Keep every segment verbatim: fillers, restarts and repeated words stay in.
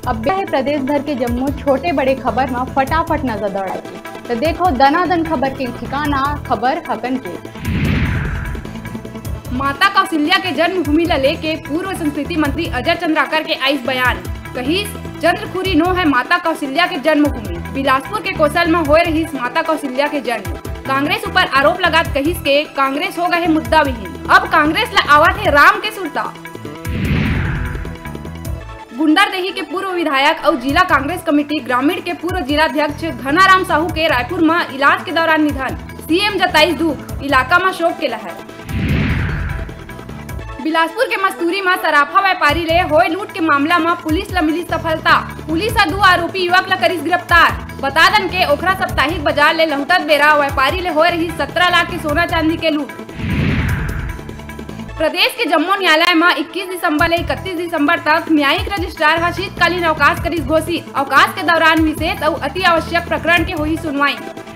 अब है प्रदेश भर के जम्मू छोटे बड़े खबर में फटाफट नजर दौड़ाई। तो देखो दनादन खबर के ठिकाना खबर हकन के। माता कौशल्या के जन्मभूमि ला लेके पूर्व संस्कृति मंत्री अजय चंद्राकर के आइस बयान। कही चंद्रपुरी नो है माता कौशल्या के जन्मभूमि। बिलासपुर के कौशल में हो रही माता कौशल्या के जन्म। कांग्रेस ऊपर आरोप लगात कहिस के कांग्रेस हो गए मुद्दा विहीन। अब कांग्रेस ला आवत है राम के सुरता। गुंडरदेही के पूर्व विधायक और जिला कांग्रेस कमेटी ग्रामीण के पूर्व जिलाध्यक्ष घनाराम साहू के रायपुर में इलाज के दौरान निधन। सीएम जताई दुख, इलाका में शोक के लहर। बिलासपुर के मस्तूरी में सराफा व्यापारी ले होए लूट के मामला में पुलिस ला मिली सफलता। पुलिस दो आरोपी युवक ला करिस गिरफ्तार। बता दन के ओखरा साप्ताहिक बाजार ले लहुटत बेरा व्यापारी ले हो रही सत्रह लाख के सोना चांदी के लूट। प्रदेश के जम्मू न्यायालय में इक्कीस दिसंबर ले इकतीस दिसंबर तक न्यायिक रजिस्ट्रार हा शीतकालीन अवकाश करिस घोषित। अवकाश के दौरान विशेष और अति आवश्यक प्रकरण के हुई सुनवाई।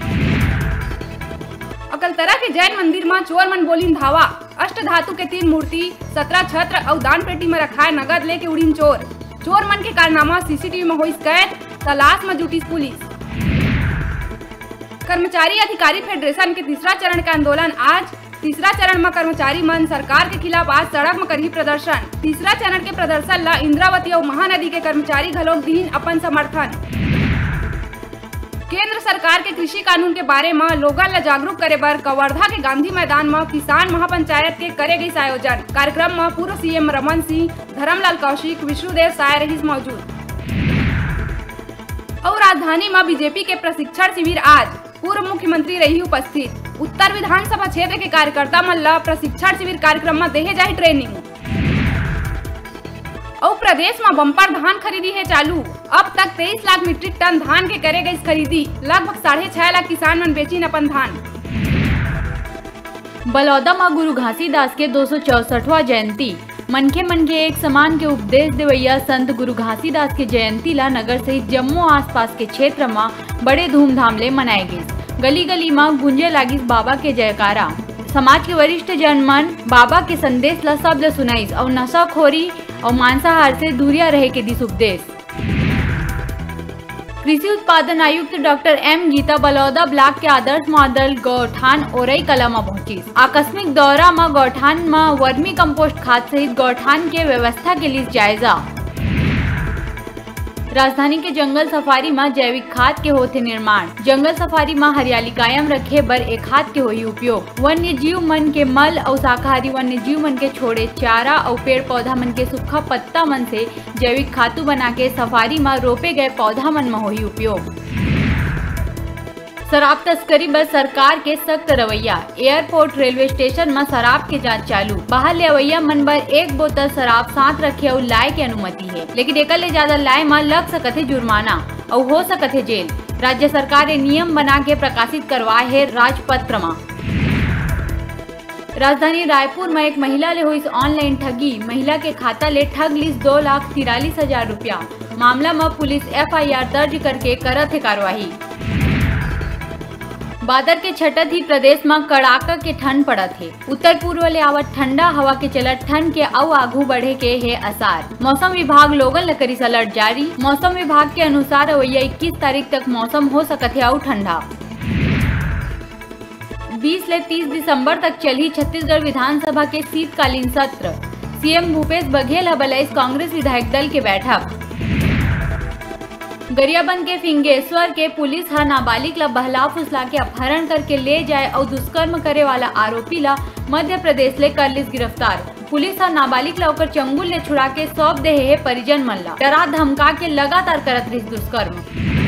अकलतरा के जैन मंदिर में चोर मन बोलिन धावा। अष्ट धातु के तीन मूर्ति, सत्रह छत्र और दान पेटी में रखा है नगद लेके उड़ीन चोर। चोर मन के कारनामा सीसीटीवी में हुई कैद, तलाश में जुटी पुलिस। कर्मचारी अधिकारी फेडरेशन के तीसरा चरण का आंदोलन आज। तीसरा चरण में कर्मचारी मन सरकार के खिलाफ आज सड़क में करी प्रदर्शन। तीसरा चरण के प्रदर्शन ला इंद्रावती और महानदी के कर्मचारी घलोक दीन अपन समर्थन। केंद्र सरकार के कृषि कानून के बारे में लोगन ला जागरूक करे बर कवर्धा के गांधी मैदान में किसान महापंचायत के करे गई आयोजन। कार्यक्रम में पूर्व सीएम रमन सिंह, धर्मलाल कौशिक, विष्णुदेव साय रहीस मौजूद। और राजधानी में बीजेपी के प्रशिक्षण शिविर आज। पूर्व मुख्यमंत्री रही उपस्थित। उत्तर विधानसभा क्षेत्र के कार्यकर्ता मन ला प्रशिक्षण शिविर कार्यक्रम में देहे जाही ट्रेनिंग। और प्रदेश में बम्पर धान खरीदी है चालू। अब तक तेईस लाख मीट्रिक टन धान के करे गई खरीदी। लगभग साढ़े छह लाख किसान मन बेची अपन धान। बलौदा में गुरु घासीदास के दो सौ चौसठवां जयंती। मनखे मन के एक समान के उपदेश देवैया संत गुरु घासीदास के जयंती ला नगर सहित जम्मू आसपास के क्षेत्र में बड़े धूमधाम ले मनाए गए। गली गली में गूंजे लागिस बाबा के जयकारा। समाज के वरिष्ठ जन मन बाबा के संदेश ला शब्द सुनाइस और नशाखोरी और मांसाहार से दूरिया रहे के दिस उपदेश। कृषि उत्पादन आयुक्त doctor M Geeta Baloda block के आदर्श मॉडल गौठान ओरई कला में पहुंची। आकस्मिक दौरा में गौठान में वर्मी कंपोस्ट खाद सहित गौठान के व्यवस्था के लिए जायजा। राजधानी के जंगल सफारी में जैविक खाद के होते निर्माण। जंगल सफारी में हरियाली कायम रखे बर एक खाद के होई उपयोग। वन्य जीव मन के मल और शाकाहारी वन्य जीव मन के छोड़े चारा और पेड़ पौधा मन के सूखा पत्ता मन से जैविक खातू बना के सफारी में रोपे गए पौधा मन में होई उपयोग। शराब तस्करी पर सरकार के सख्त रवैया। एयरपोर्ट रेलवे स्टेशन में शराब के जांच चालू। बाहर ले अवैया मन बर एक बोतल शराब साथ रखे और लाए के अनुमति है, लेकिन एक ले ज्यादा लाए में लग सकत है जुर्माना और हो सकत है जेल। राज्य सरकार ने नियम बना के प्रकाशित करवाए है राजपत्र में। राजधानी रायपुर में एक महिला ले हुई ऑनलाइन ठगी। महिला के खाता ले ठग लिस दो लाख तिरालीस हजार रूपया। मामला में पुलिस एफ आई आर दर्ज करके करत है कार्यवाही। बादर के छठत ही प्रदेश में कड़ाका के ठंड पड़त है। उत्तर पूर्व ले आवत ठंडा हवा के चलत ठंड के अउ आगू बढ़े के है आसार। मौसम विभाग लोगन ला करिस अलर्ट जारी। मौसम विभाग के अनुसार अवैया इक्कीस तारीख तक मौसम हो सकत है अउ ठंडा। बीस ले तीस दिसंबर तक चली छत्तीसगढ़ विधानसभा के शीतकालीन सत्र। सीएम भूपेश बघेल हा बुलाइस कांग्रेस विधायक दल के बैठक। गरियाबंद के फिंगेश्वर के पुलिस हा नाबालिग ला बहला फुसला के अपहरण करके ले जाए और दुष्कर्म करे वाला आरोपी ला मध्य प्रदेश ले कर लिस गिरफ्तार। पुलिस हा नाबालिग ला ओकर चंगुल ले छुड़ा के सौंप दे है परिजन मन ला। डरा धमका के लगातार करत रही दुष्कर्म।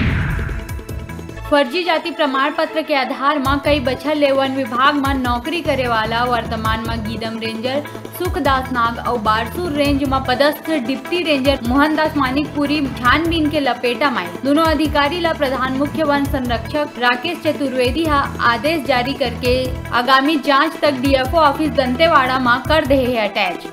फर्जी जाति प्रमाण पत्र के आधार में कई बछर ले वन विभाग में नौकरी करे वाला वर्तमान में गीदम रेंजर सुखदास नाग और बारसूर रेंज में पदस्थ डिप्टी रेंजर मोहनदास मानिकपुरी छानबीन के लपेटा में। दोनों अधिकारी ला प्रधान मुख्य वन संरक्षक राकेश चतुर्वेदी हा आदेश जारी करके आगामी जांच तक डीएफओ ऑफिस दंतेवाड़ा में कर दे है अटैच।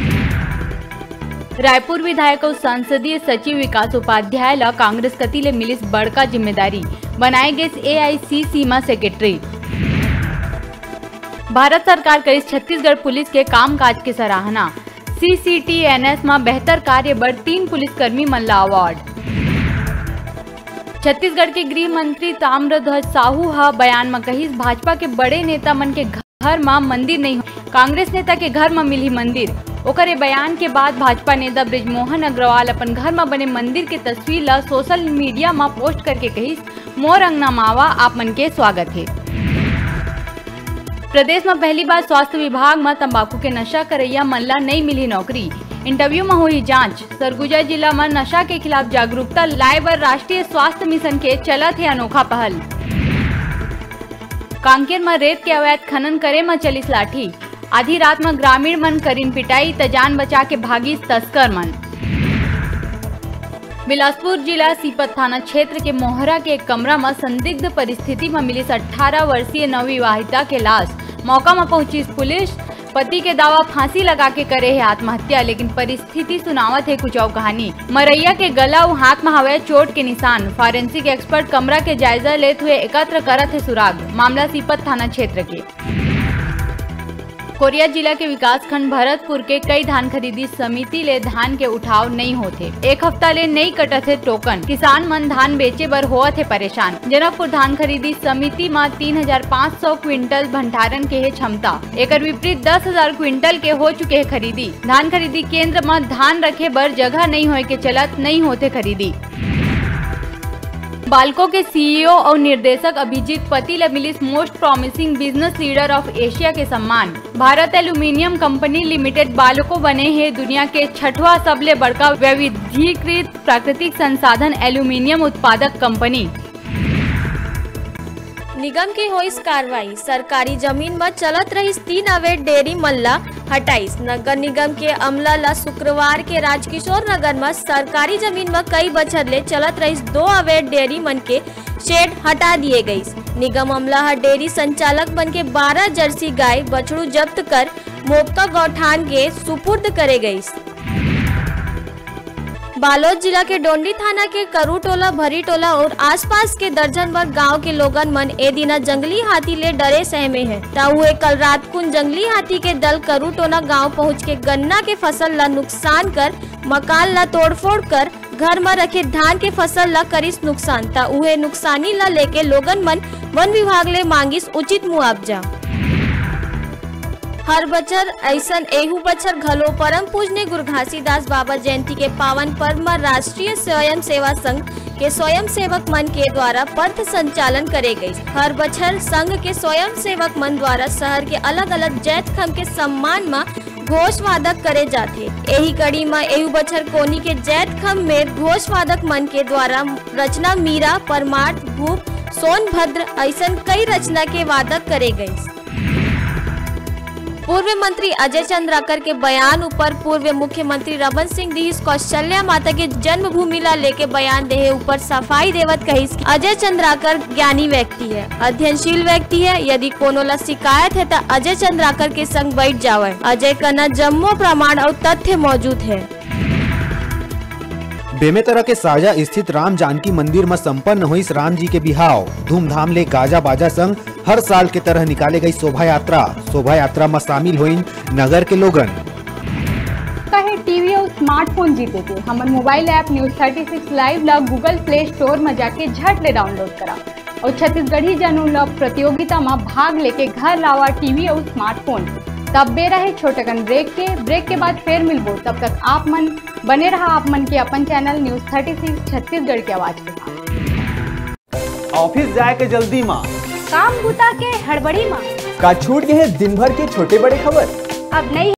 रायपुर विधायक और संसदीय सचिव विकास उपाध्याय ला कांग्रेस कति ले मिलिस बड़का जिम्मेदारी। बनाए गए ए आई सी सीमा सेक्रेटरी। भारत सरकार करिस छत्तीसगढ़ पुलिस के कामकाज के सराहना। C C T N S में बेहतर कार्य बर तीन पुलिसकर्मी मन ला अवार्ड। छत्तीसगढ़ के गृह मंत्री ताम्रध्वज साहू हा बयान में कही भाजपा के बड़े नेता मन के घर में मंदिर नहीं, कांग्रेस नेता के घर में मिली मंदिर। ओकरे बयान के बाद भाजपा नेता बृजमोहन अग्रवाल अपन घर में बने मंदिर के तस्वीर ला सोशल मीडिया में पोस्ट करके कही मोर अंगना मावा आप मन के स्वागत है। प्रदेश में पहली बार स्वास्थ्य विभाग में तंबाकू के नशा करैया मन ला नहीं मिली नौकरी। इंटरव्यू में हुई जांच। सरगुजा जिला में नशा के खिलाफ जागरूकता लाए बर राष्ट्रीय स्वास्थ्य मिशन के चलत है अनोखा पहल। कांकेर में रेत के अवैध खनन करे में चलिस लाठी। आधी रात में ग्रामीण मन करीन पिटाई त जान बचा के भागी तस्कर मन। बिलासपुर जिला सीपत थाना क्षेत्र के मोहरा के एक कमरा में संदिग्ध परिस्थिति में मिली अठारह वर्षीय नवविवाहिता के लाश। मौका में पहुंची पुलिस। पति के दावा फांसी लगा के करे है आत्महत्या, लेकिन परिस्थिति सुनावत है कुछ और कहानी। मरैया के गला और हाथ में हवे चोट के निशान। फॉरेंसिक एक्सपर्ट कमरा के जायजा लेते हुए एकत्र करत है सुराग। मामला सीपत थाना क्षेत्र के। कोरिया जिला के विकास खंड भरतपुर के कई धान खरीदी समिति ले धान के उठाव नहीं होते। एक हफ्ता ले नहीं कटत है टोकन। किसान मन धान बेचे बर होत है परेशान। जनकपुर धान खरीदी समिति में तीन हजार पाँच सौ क्विंटल भंडारण के है क्षमता। एक विपरीत दस हजार क्विंटल के हो चुके है खरीदी। धान खरीदी केंद्र में धान रखे बर जगह नहीं होए के चलत नहीं होते खरीदी। बाल्को के सी ई ओ और निर्देशक अभिजीत पति मिली most promising business leader of Asia के सम्मान। Bharat aluminium company limited BALCO बने हैं दुनिया के छठवा सबले बड़का वैविध्यीकृत प्राकृतिक संसाधन एल्यूमिनियम उत्पादक कंपनी। निगम के होइस कार्रवाई। सरकारी जमीन में चलत रही तीन अवैध डेयरी मल्ला हटाइस। नगर निगम के अमला ला शुक्रवार के राजकिशोर नगर में सरकारी जमीन में कई बछर ले चलत रही दो अवैध डेयरी मन के शेड हटा दिए गई। निगम अमला हर डेयरी संचालक बन के बारह जर्सी गाय बछड़ू जब्त कर मोपका गौठान के सुपुर्द करे गई। बालोद जिला के डोंडी थाना के करू टोला, भरी टोला और आसपास के दर्जन भर गांव के लोगन मन ए दिना जंगली हाथी ले डरे सहमे हैं। हुए कल रात कुन जंगली हाथी के दल करू टोला गांव पहुंच के गन्ना के फसल ला नुकसान कर, मकान ला तोड़फोड़ कर, घर में रखे धान के फसल ला करिस नुकसान। ता उहे नुकसानी ला लेके लोगन मन वन विभाग ले मांगिस उचित मुआवजा। हर बछर ऐसन एहू बछर घलो परम पूजनीय गुरु घासीदास बाबा जयंती के पावन पर्व में राष्ट्रीय स्वयं सेवा संघ के स्वयं सेवक मन के द्वारा पथ संचालन करे गई। हर बछर संघ के स्वयं सेवक मन द्वारा शहर के अलग अलग जैत खम के सम्मान में घोष वादक करे जाते। यही कड़ी में एहू बछर कोनी के जैत खम में घोष वादक मन के द्वारा रचना मीरा, परमार्थ, भूप, सोनभद्र ऐसन कई रचना के वादक करे गई। पूर्व मंत्री अजय चंद्राकर के बयान ऊपर पूर्व मुख्यमंत्री रमन सिंह दिहिस कौशल्या माता के जन्मभूमि ला लेके बयान देहे ऊपर सफाई देवत कहिस अजय चंद्राकर ज्ञानी व्यक्ति है, अध्ययनशील व्यक्ति है। यदि कोनो ला शिकायत है तो अजय चंद्राकर के संग बैठ जावे। अजय कना जम्मो प्रमाण और तथ्य मौजूद है। बेमेतरा के साजा स्थित राम जानकी मंदिर में संपन्न हुई राम जी के बिहाव। धूमधाम ले गाजा बाजा संग हर साल के तरह निकाले गई शोभा यात्रा। शोभा यात्रा में शामिल हुई नगर के लोगन। कहे टीवी और स्मार्टफोन जीते थे हमारे mobile app news thirty six live ला गूगल प्ले स्टोर में जाके झट ले डाउनलोड करा और छत्तीसगढ़ी जनों ला प्रतियोगिता में भाग लेके घर लावा टीवी और स्मार्टफोन। तब बे रहे छोटकन ब्रेक के ब्रेक के बाद फिर मिलबो। तब तक आप मन बने रहा आप मन के अपन channel news thirty six Chhattisgarh की आवाज के साथ। ऑफिस जाए के जल्दी माँ, काम बुता के हड़बड़ी माँ, का छूट गए दिन भर के छोटे बड़े खबर। अब नहीं